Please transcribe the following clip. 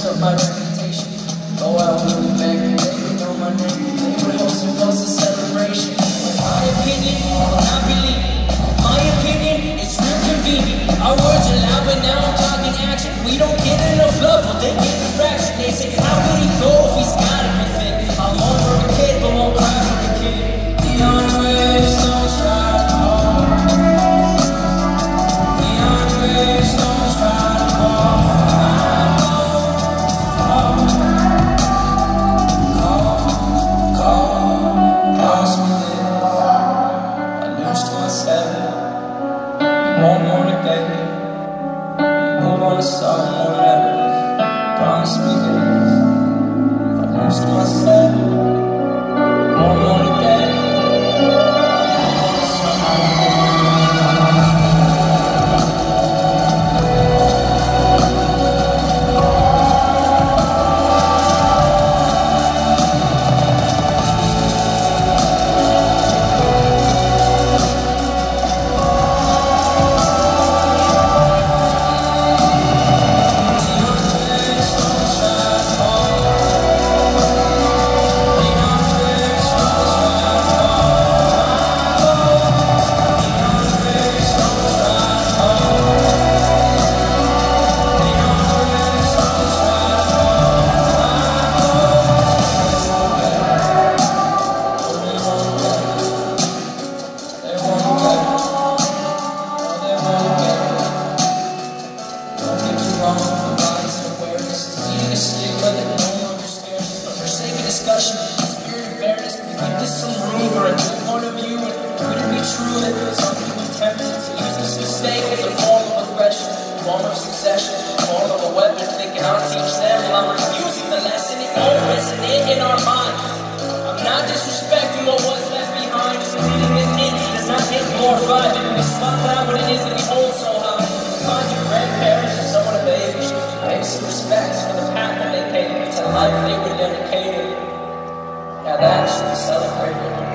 up my reputation. Go out with me back, they would know my name. They would host a celebration. My opinion, I believe it. My opinion is real convenient. Our words are loud, but now I'm talking action. We don't get enough love, but they get the fraction. They say, how could he go if he's got everything? I'm on for a kid, but won't cry for a kid. The unrest don't try hard. The unrest don't try hard. One more day, move on to someone else. Promise me this, if I lose to myself. One more day, move on to someone discussion, spirit of fairness. We give this some room for a new point of view. And could it be true that some people tempted to use this mistake as a form of aggression, form of succession, form of a weapon, thinking I'll teach them while I'm refusing the lesson? It won't resonate in our minds. I'm not disrespecting what was left behind, just reading that it does not get glorified. Maybe we swap out what it is that we hold so high. Find your grandparents or someone of age, pay some respects for the path that they paved. It's a life they were dedicated. Now that should be celebrated.